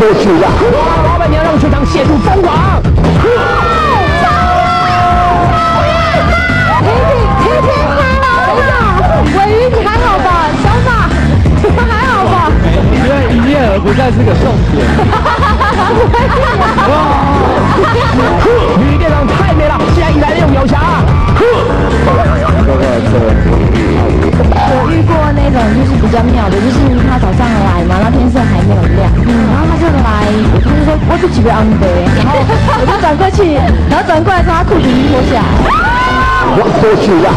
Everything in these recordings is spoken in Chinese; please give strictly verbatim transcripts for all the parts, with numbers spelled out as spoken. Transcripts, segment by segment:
出去呀！ 老板娘让球场陷入疯狂。 婷婷，婷婷还好吧？尾鱼你还好吧？小马，你们还好吧？ 因为营业额不再是个重点。女店长太美了，竟然引来了用鸟侠。 我遇过那种就是比较妙的，就是他早上来嘛，那天色还没有亮，嗯，然后他就来，我就是说我就几杯安杯，然后我就转过去，然后转过来之后他裤子已经脱下来， 我出去呀！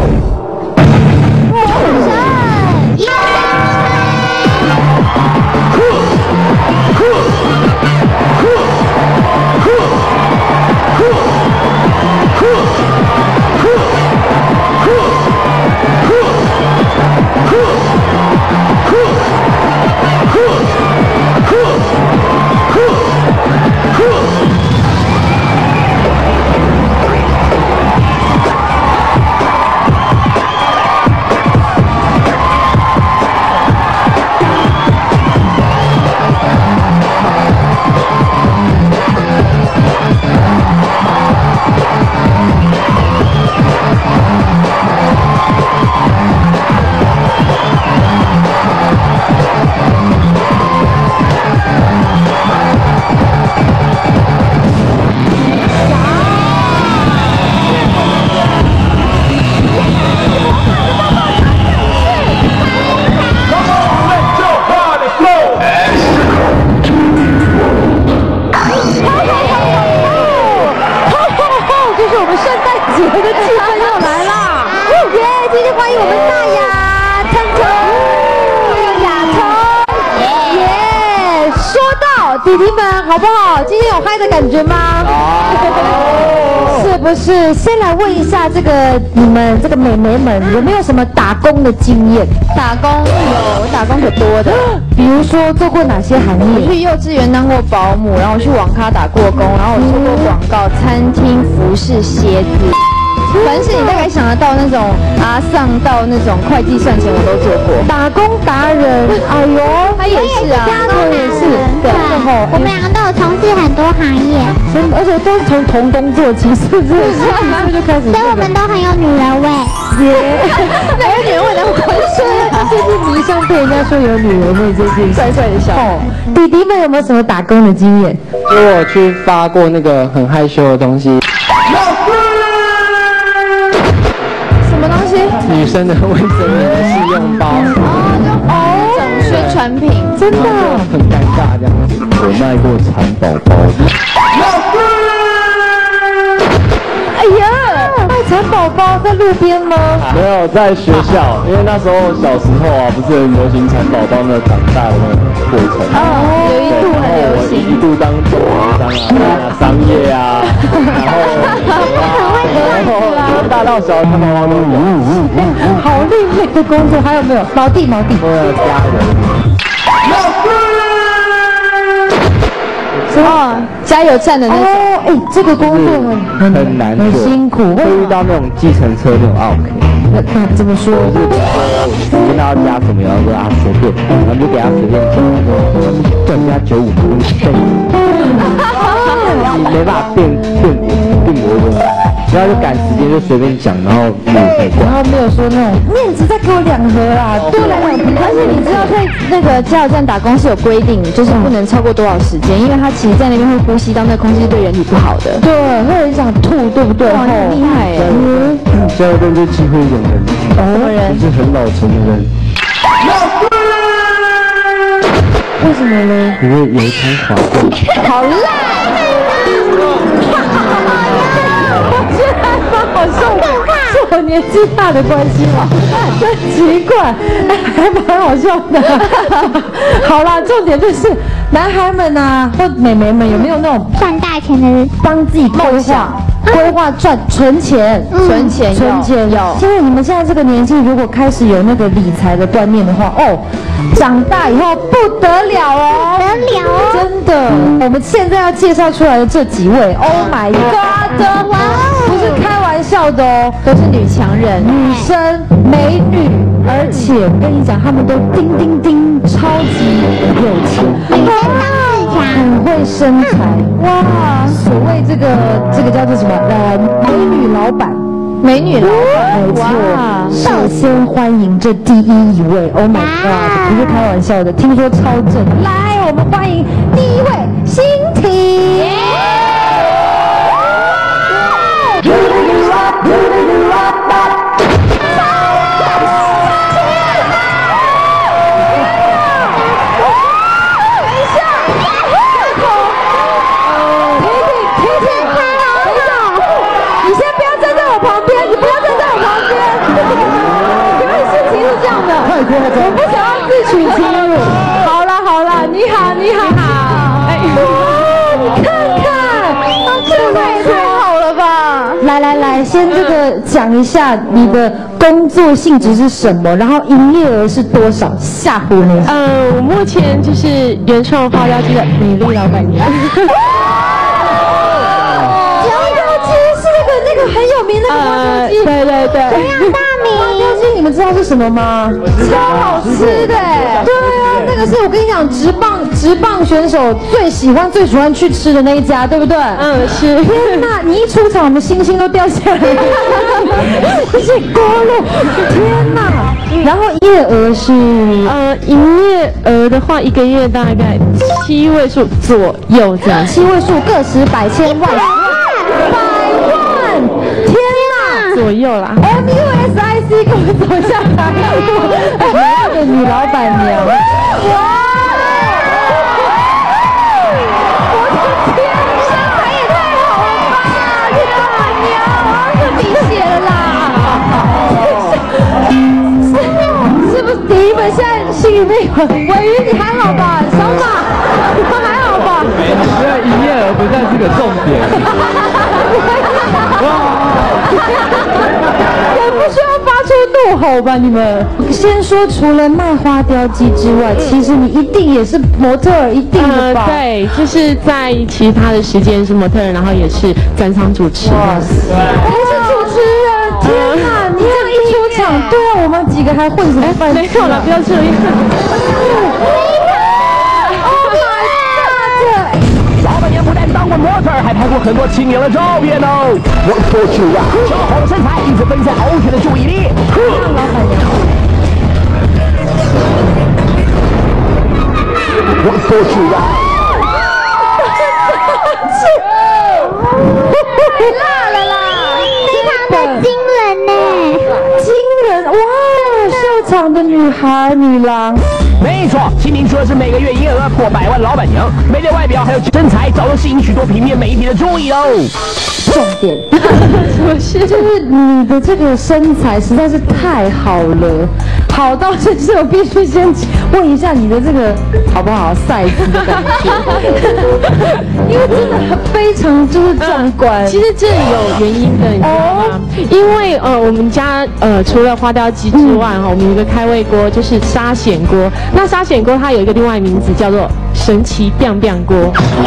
弟弟们好不好？今天有嗨的感觉吗？是不是？先来问一下这个你们这个美眉们有没有什么打工的经验？ 打工有，我打工可多的。 比如说做过哪些行业？ 我去幼稚园当过保姆，然后我去网咖打过工，然后我做过广告、餐厅、服饰、鞋子。凡是你大概想得到那种阿桑到那种会计算钱，我都做过。 打工达人，哎呦， 他也是啊， 他也是，对， 我们两个都有从事很多行业， 真的，而且都是从童工做起，是不是？十几岁就开始， 所以我们都很有女人味。 耶，哪有女人味的关系？就是迷上被人家说有女人味这件事， 帅帅的笑。 弟弟们有没有什么打工的经验？ 因为我去发过那个很害羞的东西。女生的卫生棉的试用包， 哦，就哦，整宣传品， 真的很尴尬这样子。 我卖过蚕宝宝。 哎呀，卖蚕宝宝在路边吗？ 没有，在学校，因为那时候小时候啊，不是很流行蚕宝宝那长大的那个过程。 哦，有一度很流行。 一度当做商啊、商业啊，然后然后大到小蚕宝宝都有。 好另类的工作，还有没有？毛弟，毛弟， 我有家人。 哦，加油站的那种。 哦，哎，这个工作很很难做， 很辛苦， 会遇到那种计程车那种 OK。 那那怎么说？ 就是我跟他加什么，然后说啊随便，然后就给他随便加，叫人家九五分费，你没办法变变变模的，然后就赶时间就随便讲，然后没有费然后没有说那种面子再给我两盒啦，多来两瓶。 而且你知道，在那个加油站打工是有规定，就是不能超过多少时间，因为他其实在那边会呼吸到那空气是对人体不好的。 对，会很想吐，对不对？ 哇，很厉害哎！ 加油站就机会一种人， 什么人？ 就是很老成的人。 为什么呢？ 因为有一滩滑动。 好烂！ 我觉得还蛮好笑的，是我年纪大的关系吗？真奇怪，还蛮好笑的。好啦，重点就是男孩们啊，或美眉们有没有那种赚大钱的人， 帮自己规划？规划赚存钱， 存钱存钱有。 因为你们现在这个年纪，如果开始有那个理财的观念的话，哦，长大以后不得了哦， 得了哦， 真的。我们现在要介绍出来的这几位 ，Oh my God， 哇哦， 不是开玩笑的哦， 都是女强人， 女生美女，而且我跟你讲，她们都叮叮叮，超级有钱。 女生当自谓身材，哇，所谓这个这个叫做什么？呃，美女老板。美女老板，没错。首先欢迎这第一一位 ，Oh my God， 不是开玩笑的，听说超正。来，我们欢迎第一位欣婷。我不想要自取其辱。好啦好啦，你好你好你好，哎，哇，你看看，这个也太好了吧！来来来，先这个讲一下你的工作性质是什么，然后营业额是多少？吓唬你。 呃，我目前就是原创花雕鸡的美丽老板娘。 花雕鸡是那个那个很有名那个花雕鸡， 对对对。 不要大名。 花雕鸡你们知道是什么吗？超好吃的，对啊，那个是我跟你讲，职棒职棒选手最喜欢最喜欢去吃的那一家，对不对？ 嗯，是。 天哪，你一出场，我们星星都掉下来了，这是锅路，天哪！然后营业额是呃，营业额的话，一个月大概七位数左右这样。 七位数，个十百千万百万，天哪！ 左右啦 ，M U S I C 给我走下来，我的女老板娘，哇！我的天，身材也太好了吧，女老板娘，我要是鼻血了啦！是不是你们现在心里面有尾鱼？你还好吧？小马，你们还好吧？ 因为营业额不再是个重点。 也不需要发出怒吼吧？你们先说，除了卖花雕鸡之外，其实你一定也是模特儿，一定的吧？ 呃、对，就是在其他的时间是模特儿，然后也是专场主持。 哇塞，还是主持人！天哪，你这样一出场，对啊，我们几个还混什么饭吃？ 没有了，不要这样。 老板娘不但当过模特儿，还拍过很多清凉的照片哦。我说去啊，姣好的身材一直分散 OK 的注意力。 老板娘， 我说去啊， 太辣了啦！ 非常的惊人呢， 惊人哇！秀场的女孩女郎。 没错，新民说的是每个月营业额破百万老板娘，美丽外表还有身材，早就吸引许多平面媒体的注意哦。 重点，是就是你的这个身材实在是太好了，好到就是我必须先问一下你的这个好不好 size 的感觉，因为真的很非常就是壮观。 其实这有原因的，你知道吗？因为呃，我们家呃除了花雕鸡之外哈、嗯，我们有一个开胃锅，就是沙显锅。那沙显锅它有一个另外名字叫做神奇 biang biang 锅。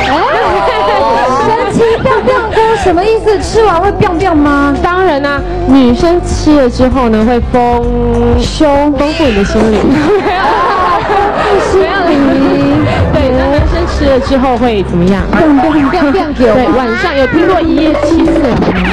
神奇 biang biang 锅什么意思？吃完会 biang biang 吗？ 当然啦、啊，女生吃了之后呢，会丰胸丰富你的心灵。 心灵。 对，那男生吃了之后会怎么样 biang biang biang biang 给我。 对，晚上有听过一夜七次郎吗？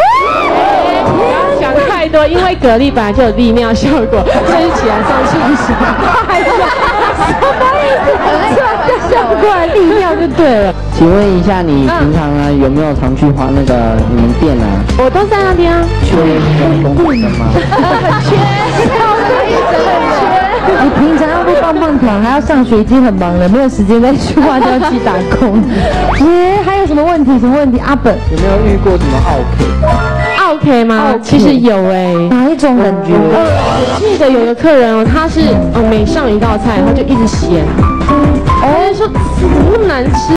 想太多，因为蛤蜊本来就有利尿效果，所以起来上厕所。 什么意思？这样过来利尿就对了。 请问一下，你平常啊有没有常去花那个你们店啊？ 我都在那边啊。 缺工作的吗？ 很缺， 好的，一直很缺。你平常要录棒棒糖，还要上学，已经很忙了，没有时间再去花雕鸡打工。耶，还有什么问题？什么问题？阿本有没有遇过什么奥 K？ 奥 K 吗？其实有哎、欸。 哪一种感觉？ 呃，我记得有个客人哦，他是呃每上一道菜他就一直嫌，哦，说怎么那么难吃。